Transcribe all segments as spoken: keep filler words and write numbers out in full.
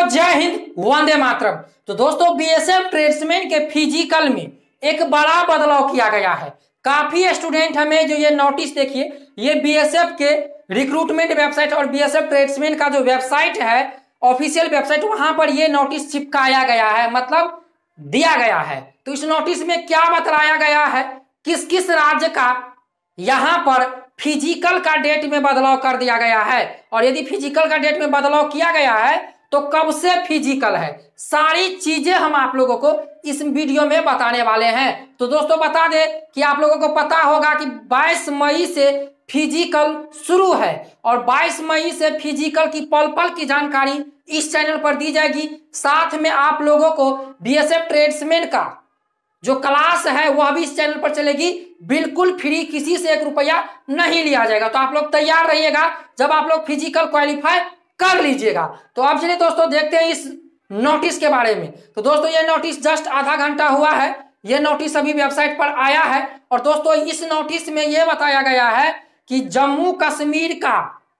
जय हिंद, वंदे मातरम। तो दोस्तों बीएसएफ ट्रेड्समैन के फिजिकल में एक बड़ा बदलाव किया गया है। काफी स्टूडेंट हमें जो ये नोटिस देखिए, ये बीएसएफ के रिक्रूटमेंट वेबसाइट और बीएसएफ ट्रेड्समैन का जो वेबसाइट है, ऑफिशियल वेबसाइट, वहां पर ये नोटिस चिपकाया गया है, मतलब दिया गया है। तो इस नोटिस में क्या बतलाया गया है, किस किस राज्य का यहां पर फिजिकल का डेट में बदलाव कर दिया गया है, और यदि फिजिकल का डेट में बदलाव किया गया है तो कब से फिजिकल है, सारी चीजें हम आप लोगों को इस वीडियो में बताने वाले हैं। तो दोस्तों बता दें कि आप लोगों को पता होगा कि बाईस मई से फिजिकल शुरू है, और बाईस मई से फिजिकल की पल पल की जानकारी इस चैनल पर दी जाएगी। साथ में आप लोगों को बीएसएफ ट्रेड्समैन का जो क्लास है वह भी इस चैनल पर चलेगी, बिल्कुल फ्री, किसी से एक रुपया नहीं लिया जाएगा। तो आप लोग तैयार रहिएगा जब आप लोग फिजिकल क्वालिफाई कर लीजिएगा। तो अब चलिए दोस्तों देखते हैं इस नोटिस के बारे में। तो दोस्तों ये नोटिस जस्ट आधा घंटा हुआ है, ये नोटिस अभी वेबसाइट पर आया है। और दोस्तों इस नोटिस में यह बताया गया है कि जम्मू कश्मीर का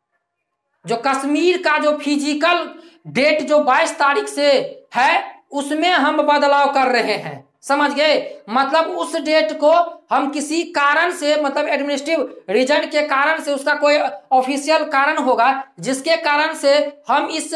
जो कश्मीर का जो फिजिकल डेट जो बाईस तारीख से है उसमें हम बदलाव कर रहे हैं, समझ गए। मतलब उस डेट को हम किसी कारण से, मतलब एडमिनिस्ट्रेटिव रीजन के कारण से, उसका कोई ऑफिशियल कारण होगा जिसके कारण से हम इस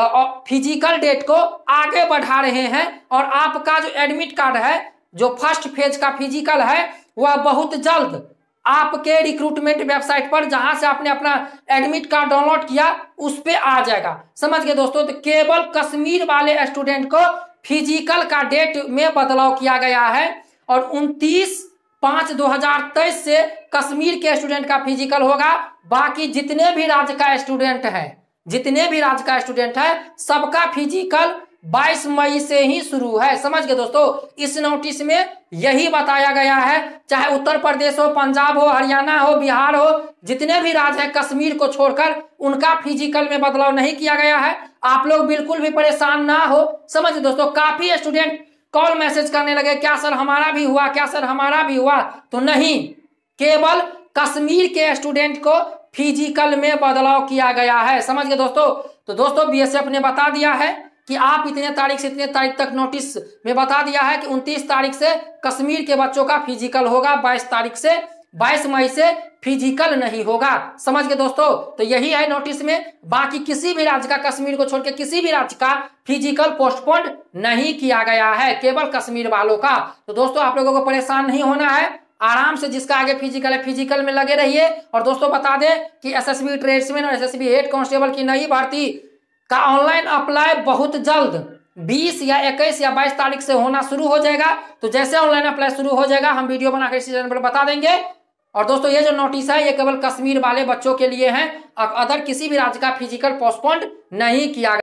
फिजिकल डेट को आगे बढ़ा रहे हैं। और आपका जो एडमिट कार्ड है, जो फर्स्ट फेज का फिजिकल है, वह बहुत जल्द आपके रिक्रूटमेंट वेबसाइट पर, जहां से आपने अपना एडमिट कार्ड डाउनलोड किया, उस पे आ जाएगा, समझ गए दोस्तों। तो केवल कश्मीर वाले स्टूडेंट को फिजिकल का डेट में बदलाव किया गया है, और उनतीस पांच दो हजार तेईस से कश्मीर के स्टूडेंट का फिजिकल होगा। बाकी जितने भी राज्य का स्टूडेंट है जितने भी राज्य का स्टूडेंट है सबका फिजिकल बाईस मई से ही शुरू है, समझ गए दोस्तों। इस नोटिस में यही बताया गया है, चाहे उत्तर प्रदेश हो, पंजाब हो, हरियाणा हो, बिहार हो, जितने भी राज्य हैं कश्मीर को छोड़कर, उनका फिजिकल में बदलाव नहीं किया गया है। आप लोग बिल्कुल भी परेशान ना हो, समझ गए दोस्तों। काफी स्टूडेंट कॉल मैसेज करने लगे, क्या सर हमारा भी हुआ, क्या सर हमारा भी हुआ। तो नहीं, केवल कश्मीर के स्टूडेंट को फिजिकल में बदलाव किया गया है, समझ गए दोस्तों। तो दोस्तों बीएसएफ ने बता दिया है कि आप इतने तारीख से इतने तारीख तक, नोटिस में बता दिया है कि उनतीस तारीख से कश्मीर के बच्चों का फिजिकल होगा, बाईस तारीख से बाईस मई से फिजिकल नहीं होगा, समझ गए दोस्तों। तो यही है नोटिस में। बाकी किसी भी राज्य का, कश्मीर को छोड़ के किसी भी राज्य का फिजिकल पोस्टपोन नहीं किया गया है, केवल कश्मीर वालों का। तो दोस्तों आप लोगों को परेशान नहीं होना है, आराम से जिसका आगे फिजिकल है फिजिकल में लगे रहिए। और दोस्तों बता दें कि एसएसबी ट्रेड्समैन और एसएसबी हेड कांस्टेबल की नई भर्ती का ऑनलाइन अप्लाई बहुत जल्द बीस या इक्कीस या बाईस तारीख से होना शुरू हो जाएगा। तो जैसे ऑनलाइन अप्लाई शुरू हो जाएगा हम वीडियो बनाकर इसी चैनल पर बता देंगे। और दोस्तों ये जो नोटिस है ये केवल कश्मीर वाले बच्चों के लिए है, अदर किसी भी राज्य का फिजिकल पोस्टपोन्ड नहीं किया गया।